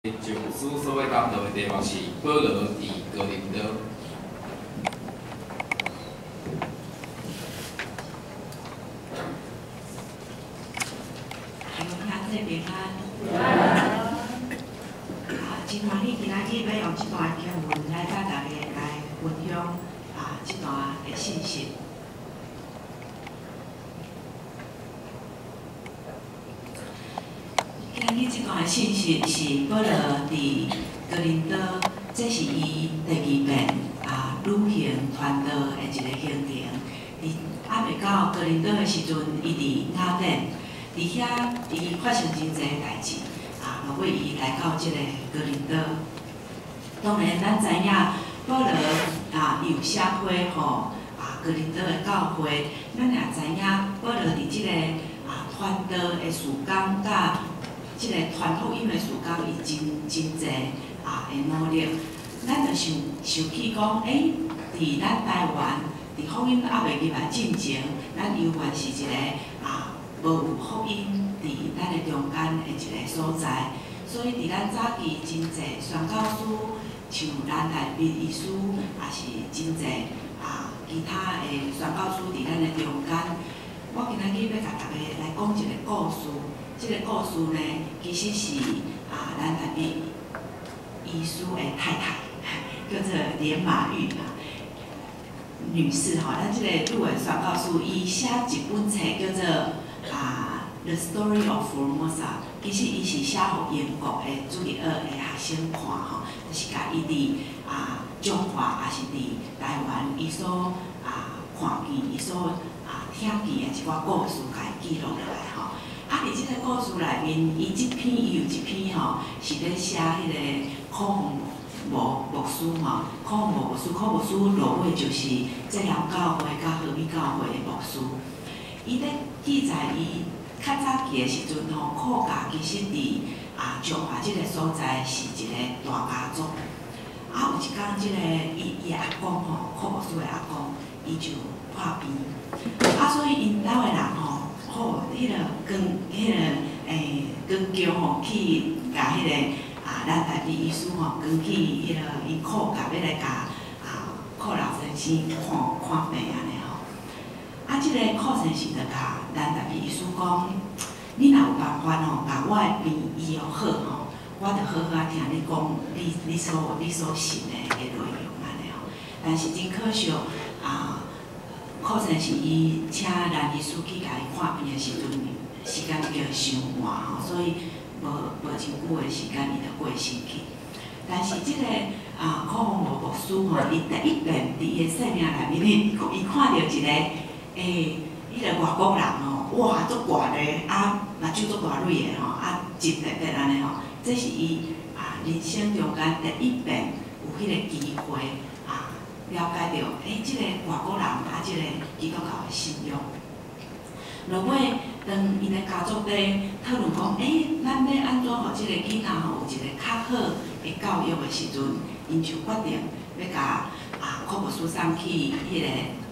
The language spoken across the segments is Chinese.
上司所要谈到的题目是保罗伫哥林多。 兄弟平安。真欢喜今仔日要用这段经文来甲大家来分享这段的信息。今日这段的信息是保罗伫哥林多，这是伊第二遍旅行传道的一个行程。伫还未到哥林多的时阵，伊伫雅典，伫遐伊发生真侪代志。落尾伊来到即个哥林多，当然咱知影保罗有写批互哥林多的教会，咱也知影保罗伫即个传道的事工甲即个传福音的事工，伊真侪的努力。咱就想起讲，伫咱台湾，伫福音还未入来进前，咱犹原是一个无有福音伫咱的中间的一个所在。所以伫咱早期真侪宣教师，像咱来宾医师，也是真侪其他的宣教师伫咱的中间。我今仔日要甲大家来讲一个故事。这个故事呢，其实是咱来宾医师的太太，叫做连马玉女士咱这个日文宣教师，伊写一本册叫做The Story of Formosa， 其实伊是写互英国的主日学的学生看就是甲伊伫中华也是伫台湾伊所看见、伊所听见的一寡故事，甲伊记录落来伫即个故事内面，伊有一篇是咧写迄个科洪牧师科洪牧师落尾就是浙南教会甲和美教会的牧师，伊咧记载伊。较早期的时阵客家其实伫中华即个所在是一个大家族。有一天，即个伊阿公柯牧师的阿公，伊就破病。所以因兜的人迄个光桥去甲迄个咱台北医师光去迄个因客家要来甲柯老先生看病安尼。即个柯先生就甲咱台北医师讲，你若有办法甲我的病医好我就好好听你讲你所信的内容安尼但是真可惜柯先生伊请咱医师去甲伊看病的时阵，时间叫伤晚所以无真久的时间伊就过身去。但是即个柯洪牧师伊第一遍伫伊的生命内面，伊看到一个。迄个外国人哇，足大个，目睭足大蕊的真特别安尼这是伊人生中间第一遍有迄个机会了解到，即个外国人即个基督教的信仰。落尾，当因的家族咧讨论讲，咱要安怎互即个囡仔有一个较好的教育的时阵，因就决定要甲柯牧师送去迄个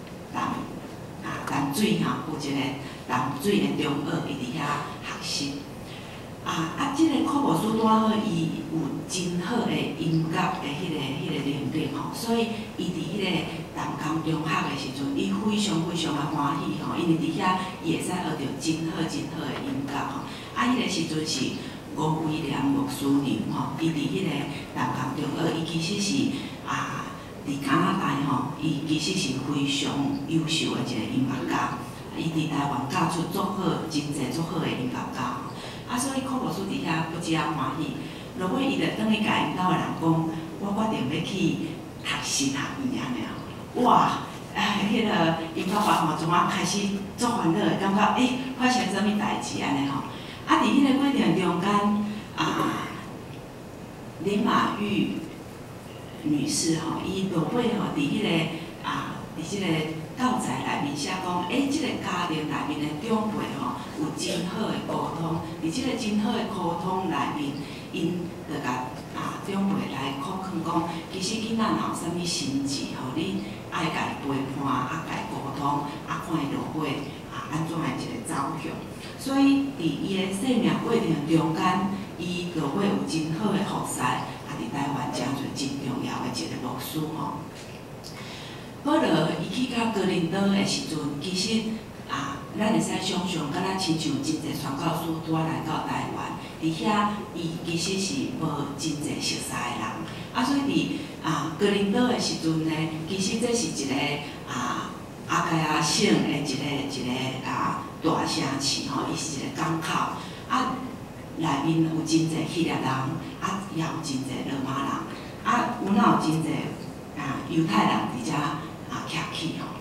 淡水有一个淡水的中学，伊伫遐学习。即个柯牧师拄好，伊有真好的音乐的迄个能力所以伊伫迄个淡江中学的时阵，伊非常的欢喜因为伫遐伊会使学到真好的音乐迄个时阵是吴威廉牧师娘伊伫迄个淡江中学，伊其实是伫加拿大伊其实是非常优秀的一个音乐家。伊伫台湾教出足好、真侪足好的音乐家。所以柯牧师伫遐不只欢喜，落尾伊就转去甲因兜的人讲，我决定要去学神学院安尼哇！迄个因爸爸从开始足烦恼的，感觉发生啥物代志安尼伫迄个过程中间林马玉女士伊落尾伫迄个伫即个教材内面写讲，即个家庭内面的长辈有真好的沟通，伫即个真好的沟通内面，因就甲长辈来考劝讲，其实囡仔若有啥物心志你爱甲伊陪伴，甲伊沟通，看伊落尾安怎的一个走向。所以伫伊的生命过程中间， 伊就会有真好的服侍，啊，伫台湾真侪真重要的一个牧师吼。保罗伊去到哥林多的时阵，其实咱会使想象，敢若亲像真侪传教士拄仔来到台湾，伫遐伊其实是无真侪熟悉的人，所以伫哥林多的时阵呢，其实这是一个阿盖亚省的一个大城市吼，伊是一个港口，内面有真侪希腊人，也有真侪罗马人，有哪有真侪犹太人伫遮徛起吼。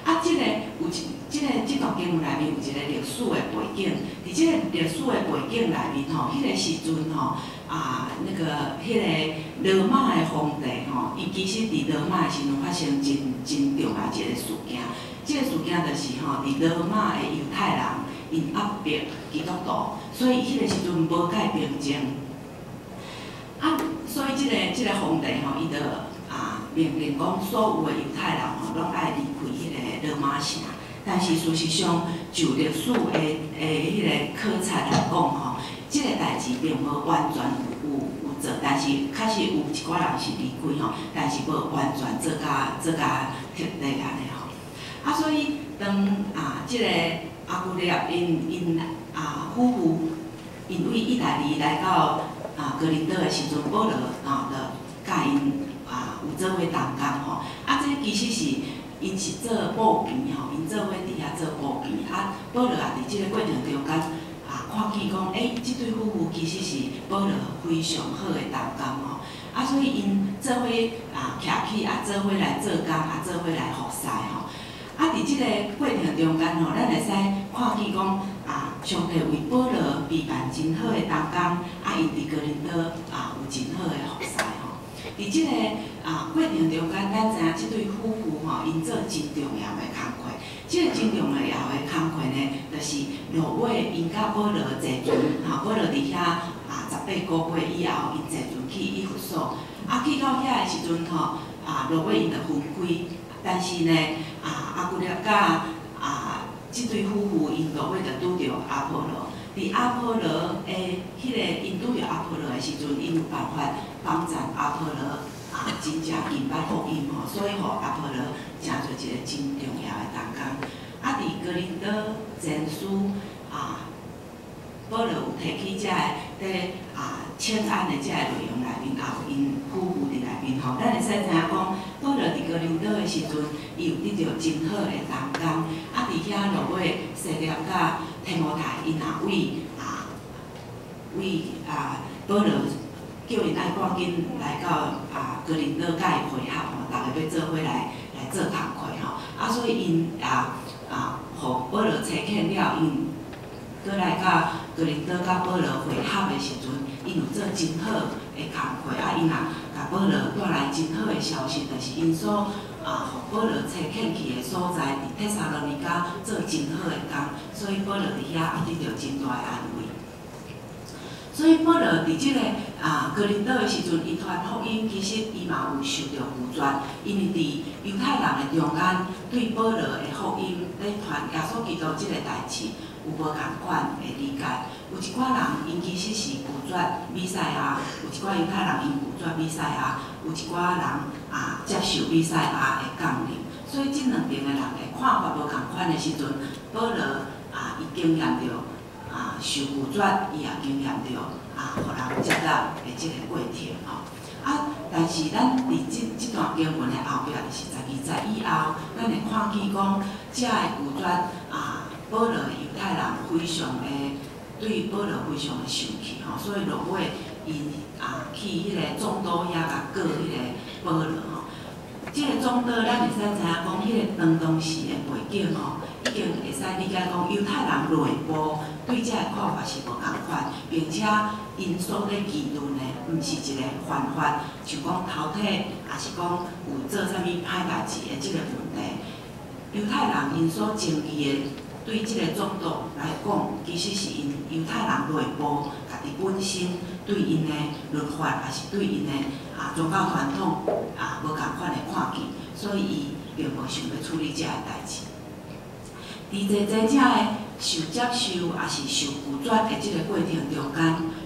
即段经文内面有一个历史的背景，伫即个历史的背景内面吼，迄个时阵吼迄个罗马的皇帝吼，伊其实伫罗马的时阵发生真重要一个事件。即个事件就是吼，伫罗马的犹太人因压迫基督徒，所以迄个时阵无改平静。所以即个皇帝吼，伊就命令讲，所有的犹太人吼，拢爱离开迄个罗马城。但是事实上，就历史的迄个考察来讲吼，即个代志并无完全有做，但是确实有一寡人是离开吼，但是无完全做甲彻底安尼吼。所以当即个阿古列因夫妇因为意大利来到哥林多的时阵，保罗就甲因有做伙同工吼。这其实是因是做布片吼，因做伙伫遐做布片。保罗伫即个过程中间看见讲，即对夫妇其实是保罗非常好的同工吼。所以因做伙徛起，做伙来做工，做伙来服侍吼。伫即个过程中间吼，咱会使看见讲，上帝为保罗备办真好的同工，因伫哥林多有真好的服侍吼。伫即个过程中间，咱知影即对夫妇吼，因做真重要的工课。即个真重要的工课呢，就是落尾因甲保罗坐船保罗伫遐18个月以后，因坐船去以弗所。去到遐的时阵吼，落尾因就分开。但是呢，阿古列甲即对夫妇因落尾就拄着阿波罗。伫阿波罗的迄个因拄着阿波罗的时阵，因有办法帮助阿波罗真正明白福音吼，所以互阿波罗成做一个真重要的同工。伫哥林多前书保罗有提起遮个请安的遮个内容内面，也有因夫妇伫内面吼。咱会使知影讲，保罗伫哥林多的时阵，伊有得到真好的同工。伫遐落尾，西拉甲提摩太因为保罗叫因爱赶紧来到哥林多甲伊会合吼，大家要做伙来做工课吼。所以因互保罗差遣了，因过来到哥林多甲保罗会合的时阵，因有做真好的工课。因甲保罗带来真好的消息，就是因所互保罗差遣去的所在，伫帖撒罗尼迦做真好的工，所以保罗伫遐也得到真大的安慰。所以保罗伫即个哥林多的时阵，伊传福音，其实伊嘛有受到拒绝，因为伫犹太人的中间，对保罗的福音咧传耶稣基督即个代志，有无共款的理解。有一寡人因其实是拒绝弥赛亚，有一寡犹太人因拒绝弥赛亚，有一寡人接受弥赛亚的降临。所以即两边的人的看法无共款的时阵，保罗伊经验着受拒绝，伊也经验着互人接纳的即个过程吼。但是咱伫即段经文的后壁，就是12节以后，咱会看见讲，遮的拒绝保罗的犹太人非常的对保罗非常的生气吼，所以落尾因去迄个总督遐甲告迄个保罗吼。即个总督咱会使知影讲，迄个当时的背景吼，已经会使理解讲犹太人内部对遮个看法是无共款，并且因所咧议论的，毋是一个犯法，像讲偷体，也是讲有做啥物歹代志的即个问题。犹太人因所争议的，对即个总督来讲，其实是因犹太人内部家己本身对因的律法，也是对因的宗教传统无共款的看见，所以伊并无想要处理遮个代志。伫真正的受接受，也是受拒绝的即个过程中间，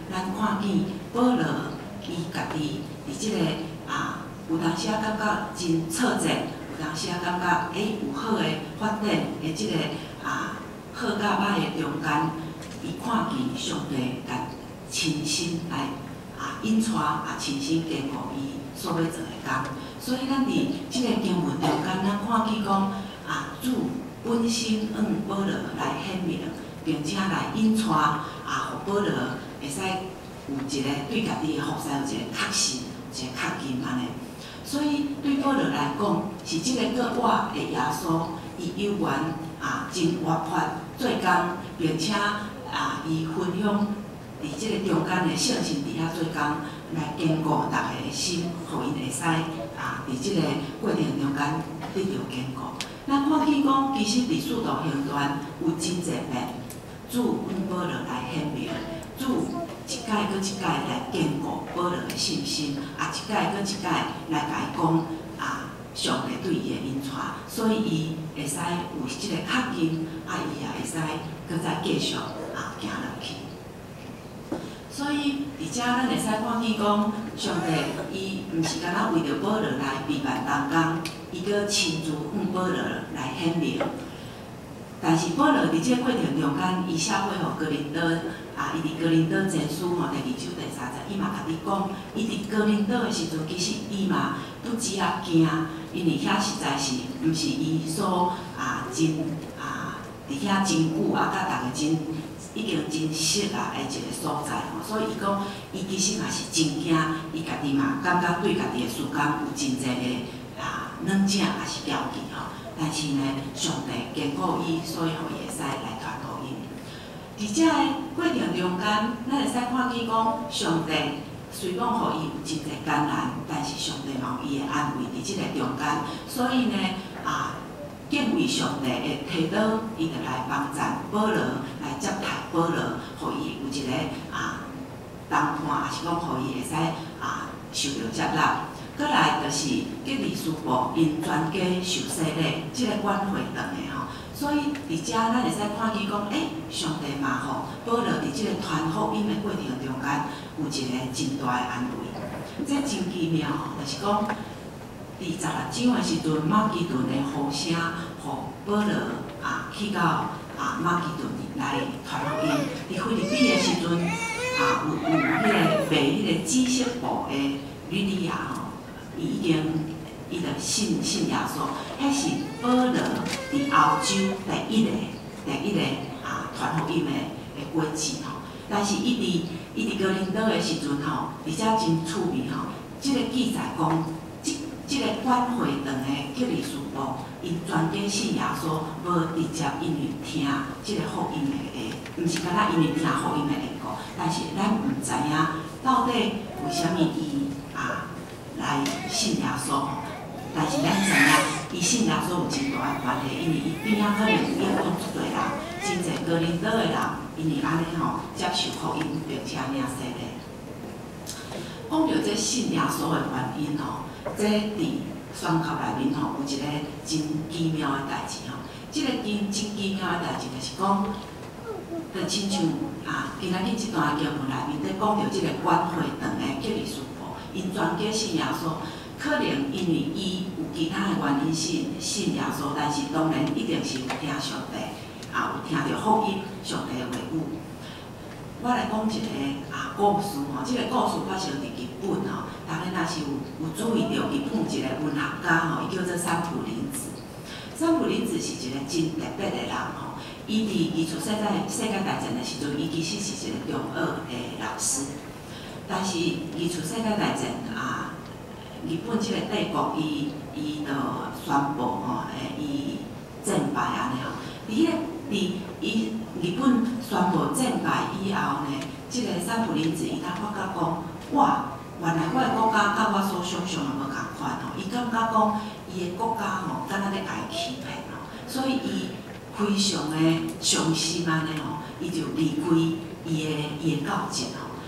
咱看见保罗伊家己伫即个有当时感觉真挫折，有当时感觉有好诶发展诶即个好甲歹诶中间，伊看见上帝甲亲身来引带亲身坚固伊所要做诶工。所以咱伫即个经文中间，咱看见讲主本身保罗来显明，并且来引带互保罗会使有一个对家己诶服侍有一个确信，有一个确信安尼。所以对保罗来讲，是即个个我诶耶稣，伊有缘真活泼做工，并且伊分享伫即个中间诶圣性伫遐做工，来坚固大家诶心，互因会使伫即个过程中间得到坚固。咱看见讲，其实伫使徒行传有真侪遍，主阮保罗来显明，主一届搁一届来坚固保罗的信心，一届搁一届来甲伊讲上帝对伊的引带，所以伊会使有即个确信，伊也会使搁再继续行落去。所以伫遮咱会使看见讲，上帝伊毋是干那为着保罗来陪伴同工，伊搁亲自向保罗来显明。但是保罗伫即个过程中间，伊写过互哥林多伊伫哥林多前书第2章第30，伊嘛甲你讲，伊伫哥林多的时阵，其实伊嘛拄只惊，因为遐实在是毋是伊所真伫遐真久甲大家真已经真熟的一个所在吼，所以伊讲，伊其实嘛是真惊，伊家己嘛感觉对家己的事工有真侪的软正也是标记吼。但是呢，上帝坚固伊，所以互伊会使来传互因。伫遮个过程中间，咱会使看见讲，上帝虽讲互伊有真侪艰难，但是上帝嘛有伊的安慰伫即个中间，所以呢敬畏上帝的体导，伊就来帮赞保罗，来接待保罗，互伊有一个同伴，也是讲互伊会使受到接纳。搁来就是吉利斯布因全家受洗礼，即个关会堂的吼。所以伫遮咱会使看见讲，上帝嘛吼，保罗伫即个传福音的过程中间，有一个真大的安慰。这真奇妙吼，就是讲。伫16章的时阵，马其顿的呼声，互保罗去到马其顿来传福音。伫菲律宾的时阵，有迄个卖迄个紫色布的吕底亚吼，伊就信耶稣，迄是保罗伫欧洲第一个传福音的果子吼。但是伊伫哥林多的时阵吼，而且真趣味吼，即个记载讲。即个关会堂的吉利斯布，因全家信耶稣，无直接因为听即个福音的，毋是干那因为听福音的缘故，但是咱毋知影到底为虾米伊来信耶稣吼。但是咱知影，伊信耶稣有真大的关系，因为伊边仔可能有影响一堆人，真侪哥林多的人，因为安尼吼接受福音，并且领洗礼。讲到这信耶稣的原因吼。这伫宣告内面吼有一个真奇妙的代志吼，即个真奇妙的代志就是讲，就亲像今仔日即段经文内面在讲到即个关会堂的吉利斯布，因全家信耶稣，可能因为伊有其他的原因信耶稣，但是当然一定是有听上帝，有听到福音上帝的话语。我来讲一个故事吼，即个故事发生伫日本吼。大家若是有注意到日本一个文学家吼，伊叫做三浦林子。三浦林子是一个真特别的人吼。伊出世在世界大战的时阵，伊其实是一个中学的老师。但是伊出世界大战日本即个帝国伊就宣布吼，伊战败安尼吼。伊日本宣布战败以后呢，即个三浦林子伊才发觉讲，哇！原来我的国家甲我所想象的无共款吼，伊感觉讲伊的国家吼，敢若咧甲伊欺骗吼，所以伊非常的伤心安尼吼，伊就离开伊的教职吼，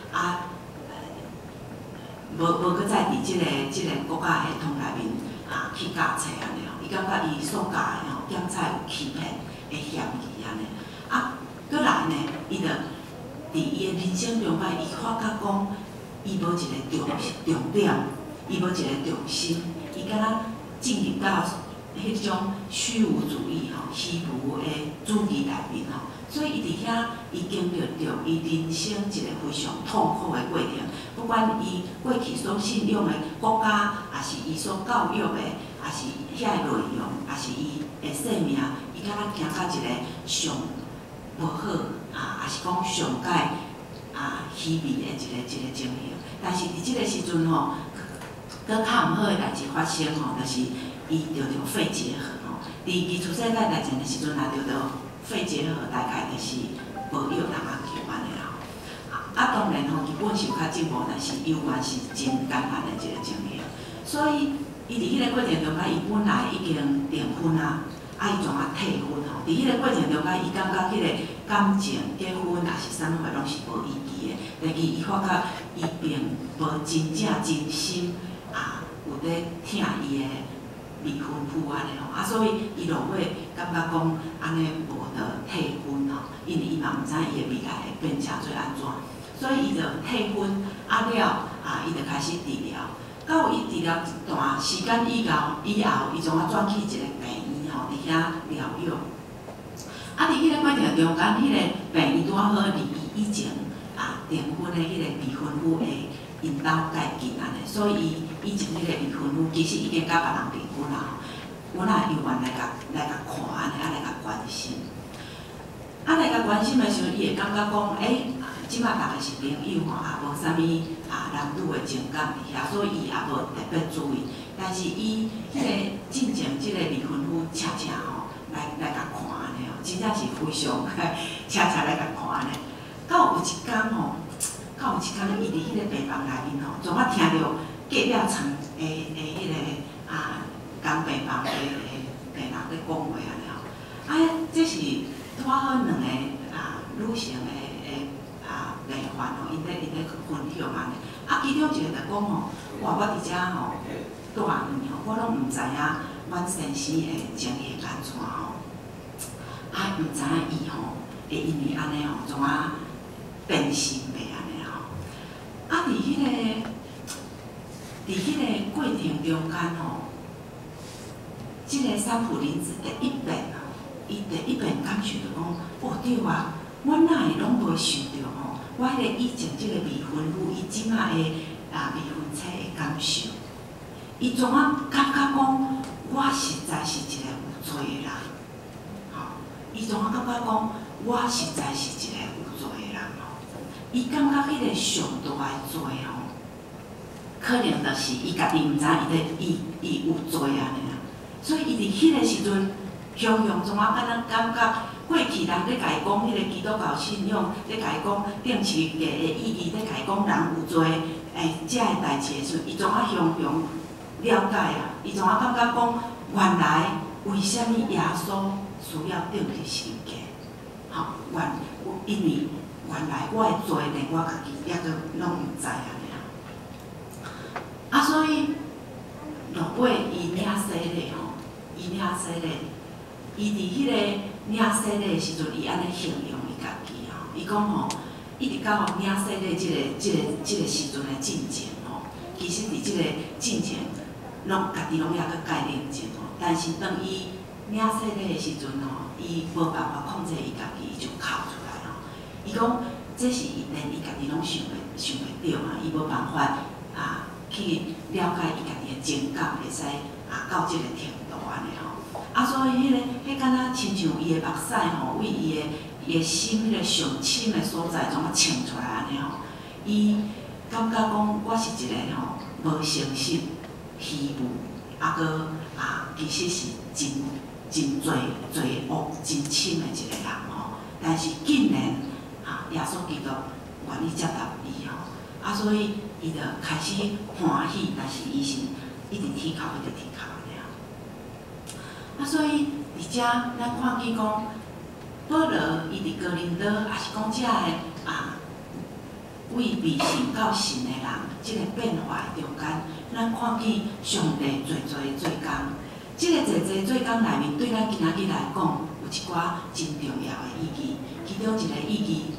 无搁再伫即个国家系统内面去教册安尼吼，伊感觉伊所教的吼，检查有欺骗的嫌疑安尼，搁来呢，伊就伊的人生中间，伊发觉讲，伊无一个重点，伊无一个重心，伊敢若进入到迄种虚无主义虚无的主义内面所以伊伫遐，伊经历着伊人生一个非常痛苦的过程。不管伊过去所信仰的国家，还是伊所教育的，还是遐个内容，还是伊的生命，伊敢若行到一个上无好还是讲上界虚伪的一个情形。但是伫即个时阵搁较毋好的代志发生就是伊着肺结核伫伊出世界大前的时阵，也着肺结核，大概就是无药通救安尼啦。当然基本是有较进步，但是犹原是真艰难的一个情形。所以伊伫迄个过程中间，伊本来已经订婚伊总退婚伫迄个过程中间，伊感觉迄个感情、结婚也是啥物货拢是无意义的。第二，伊发觉伊并无真正真心有咧疼伊的未婚夫安尼所以伊落尾感觉讲安尼无得退婚因为伊嘛毋知伊的未来会变成做安怎，所以伊就退婚伊就开始治疗。到伊治疗一段时间以后，伊总转去一个病院伫遐疗养。伫迄个过程中间，迄个病院拄好离伊以前订婚的迄个未婚夫会因兜介近安尼，所以以前迄个未婚夫其实已经甲别人订婚阮也犹原来甲看安尼，来甲关心。来甲关心的时候，伊会感觉讲，即摆大家是朋友也无啥物男女的情感伫遐，所以伊也无特别注意。但是伊迄个进前即个未婚夫车来甲看安尼真正是非常车来甲看安尼。到有一天伊伫迄个病房内面总听到隔壁床的迄个共病房的病人咧讲话安尼这是拄好两个女性的病患因咧分享安尼。其中一个就讲我伫遮住院我拢毋知影阮先生的情形安怎毋知影伊会因为安尼总变心袂安尼伫迄个过程中间即个三浦林子第一遍伊第一遍感受到讲，对我哪会拢无想到我迄个以前即个未婚夫，伊即马的未婚妻的感受，伊总感觉讲，我实在是一个有罪的人，伊总感觉讲，我实在是一个有罪的人伊感觉迄个上大的罪可能就是伊家己毋知伊有罪安尼所以伊伫迄个时阵，常常总感觉。过去人咧甲伊讲迄个基督教信仰，咧甲伊讲定期嘅意义，咧甲伊讲人有罪遮个代志的时阵，伊总常常了解伊总感觉讲，原来为虾米耶稣需要定伫十字架？因为原来我的罪连我家己也阁拢毋知安尼所以落尾伊领洗礼伊伫迄个领洗礼的时阵，伊安尼形容伊家己伊讲一直到领洗礼即个时阵的进程其实伫即个进程，家己拢也阁介认真但是当伊领洗礼的时阵伊无办法控制伊家己，伊就哭出来伊讲这是连伊家己拢想袂到伊无办法去了解伊家己的情感，会使到即个程度安尼所以迄敢若亲像伊的目屎为伊的心迄个上深的所在，总冲出来安尼伊感觉讲我是一个无诚实、虚无，搁其实是真罪恶真深的一个人但是竟然耶稣基督愿意接纳伊所以伊就开始欢喜，但是伊是一直提考安尼所以伫遮咱看见讲，保罗伊伫哥林多，也是讲遮个为未信到信的人，即个变化中间，咱看见上帝做的做工。即个做做工内面，对咱今仔日来讲，有一寡真重要的意义。其中一个意义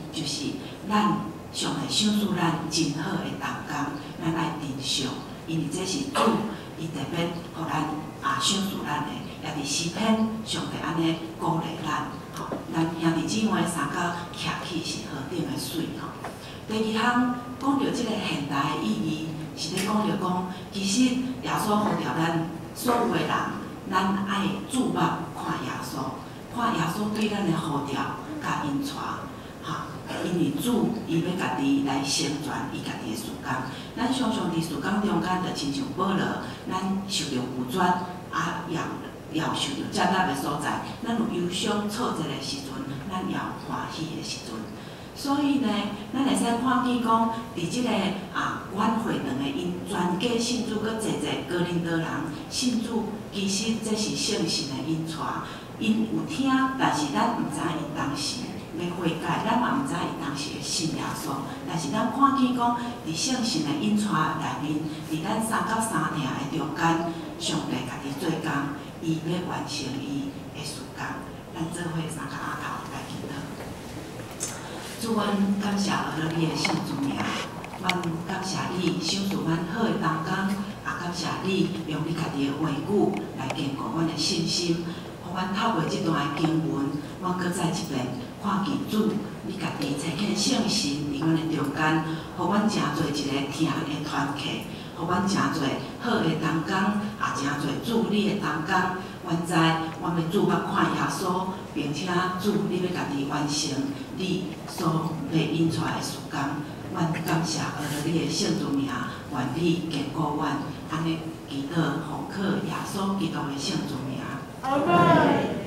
就是咱上帝赏赐咱真好的同工，咱爱珍惜，因为这是主伊特别互咱赏赐咱的，也伫诗篇上帝安尼鼓励咱，吼，咱兄弟姊妹三角徛起是何等的水吼。第二项讲到即个现代的意义，是咧讲着讲，其实耶稣呼召咱所有的人，咱爱注目看耶稣，看耶稣对咱的呼召甲因带，哈，因为主伊要家己来成全伊家己的事工。咱常常伫事工中间，就亲像保罗，咱受着苦转，也受着接纳的所在，咱有忧伤挫折的时阵，咱也有欢喜的时阵。所以呢，咱会使看见讲，伫即个阮会堂的因全家信主，搁济哥林多人信主，其实这是圣神的因带。因有听，但是咱毋知因当时要悔改，咱嘛毋知因当时会信耶稣。但是咱看见讲，伫圣神的因带内面，伫咱三角三厅的中间，上帝家己做工，伊要完成伊的事工。咱做伙三角仔头来祈祷。主，阮感谢俄罗你的圣主名，阮感谢你赏赐阮好的同工，也感谢你用你家己的话语来坚固阮的信心。互阮透过即段的经文，阮搁再一遍看见主，你家己呈现圣神伫阮的中间，互阮诚侪一个听的团契，互阮诚侪好的同工，也诚侪助你的同工。阮知，阮要注目看耶稣，并且主你要家己完成你所要引出来的事工。阮感谢俄罗你的圣主名，愿你坚固阮，安尼祈祷奉靠耶稣基督的圣主名。阿门。